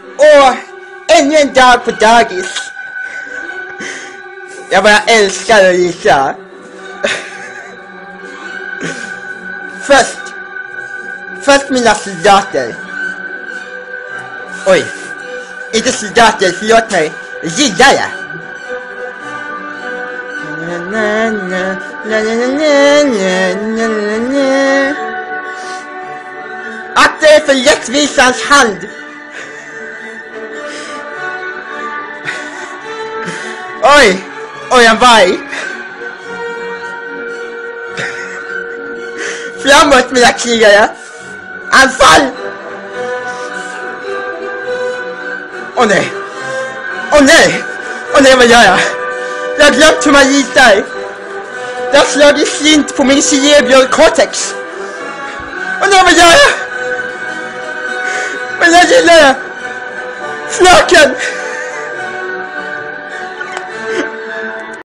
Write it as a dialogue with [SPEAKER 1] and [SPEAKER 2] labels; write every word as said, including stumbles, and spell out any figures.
[SPEAKER 1] Och ännu en dag på dagis. Jag bara älskar Rita. Först. Först mina soldater. Oj. Inte soldater, förlåt mig. Riddare. Att det är för rättvisans hand. Oj, oj en varg. Framåt mina krigare. Anfall. Åh oh, nej. Åh oh, nej. Åh oh, nej, vad gör jag? Jag har glömt hur man ritar. Det har slagit slint på min cerebral cortex. Åh oh, nej, vad gör jag? Men jag gillar det. Snaken.